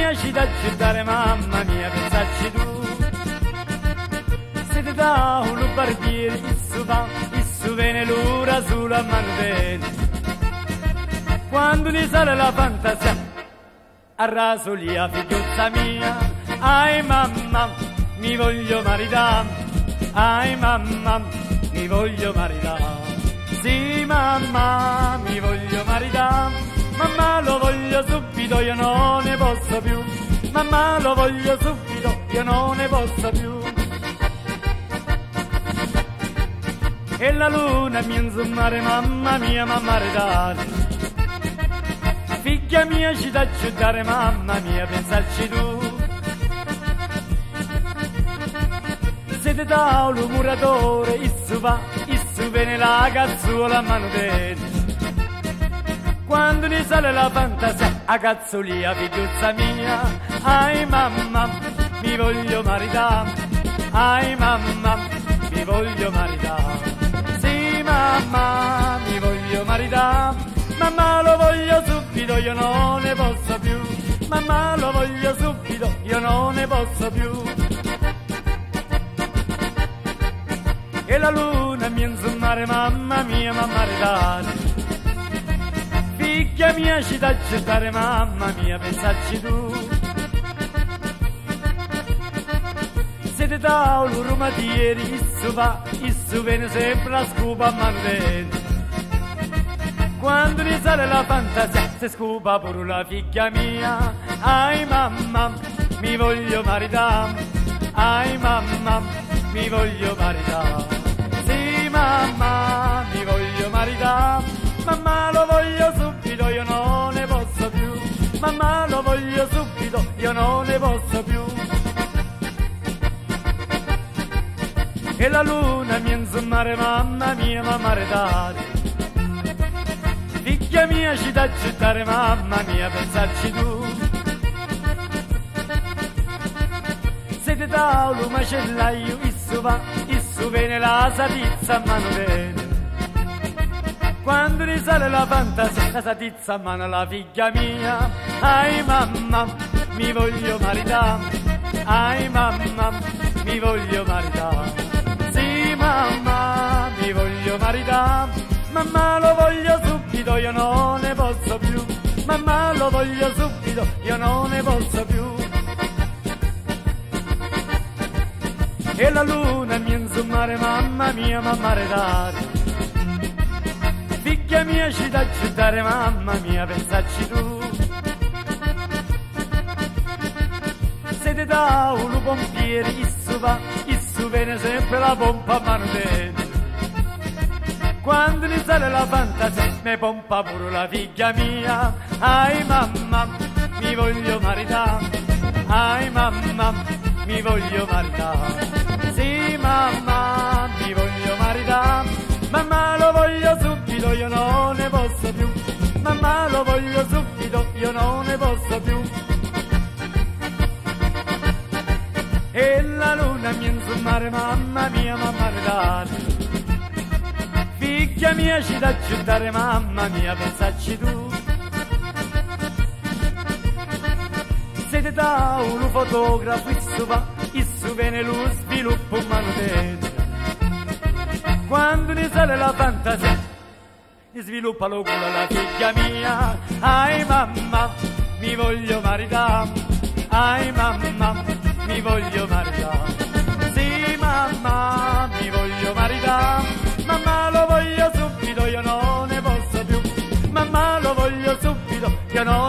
mia ci da giudare, mamma mia, pensarci tu. Se ti dà un barbiere, il su viene l'ura sulla mano bene. Quando ne sale la fantasia, a raso lì a figliuzza mia. Ai mamma, mi voglio maritare. Ai mamma, mi voglio maritare. Sì mamma, mi voglio maritare. Mamma lo voglio subito, io non ne posso più. Mamma lo voglio subito, io non ne posso più. E la luna mi inzummare, mamma mia, mamma redare. Figlia mia ci da giudare, mamma mia, pensarci tu. Siete da un muratore, issu va, issu viene la cazzuola a mano bene. Quando ne sale la fantasia, a cazzolia, figliuzza mia. Ai mamma, mi voglio maritare. Ai mamma, mi voglio maritare. Sì mamma, mi voglio maritare. Mamma lo voglio subito, io non ne posso più. Mamma lo voglio subito, io non ne posso più. E la luna mi inzummare, mamma mia, mamma redare. Figlia mia ci da gettare, mamma mia, pensarci tu. Siete da un rumatieri, issu va, issu viene sempre la scupa a mano bene. Quando ne sale la fantasia, se scupa pure la figlia mia. Ai mamma, mi voglio maritare. Ai mamma, mi voglio maritare. Sì mamma, mi voglio maritare. Mamma lo voglio subito, io non ne posso più. Mamma lo voglio subito, io non ne posso più. E la luna mi inzummare, mamma mia, mamma redare. Figlia mia ci da gettare, mamma mia, pensarci tu. Siete da un macellaio, issu va, issu viene la satizza a mano bene. Quando risale la fantasia, la satizza a mano la figlia mia. Ai mamma, mi voglio maritare. Ai mamma, mi voglio maritare. Sì mamma, mi voglio maritare. Mamma lo voglio subito, io non ne posso più. Mamma lo voglio subito, io non ne posso più. E la luna mi inzummare, mamma mia, mamma redare. Figlia mia ci da giudare, mamma mia, pensarci tu. Siete da un pompiere, issu va, issu viene sempre la pompa a mano bene. Quando ne sale la fantasia, me pompa pure la figlia mia. Ai mamma, mi voglio maritare. Ai mamma, mi voglio maritare. Sì mamma, mi voglio maritare. Mamma lo voglio subito, io non ne posso più. Mamma lo voglio subito, io non ne posso più. E la luna mi inzummare, mamma mia, mamma redare. Figlia mia ci da giudare, mamma mia, pensarci tu. Siete da un fotografo, issu va, issu viene lo sviluppo umano bene. Quando ne sale la fantasia, ne sviluppa lo culo la figlia mia. Ai mamma, mi voglio maritare. Ai mamma, mi voglio maritare. Sì mamma, mi voglio maritare. Mamma lo voglio subito, io non ne posso più. Mamma lo voglio subito, io non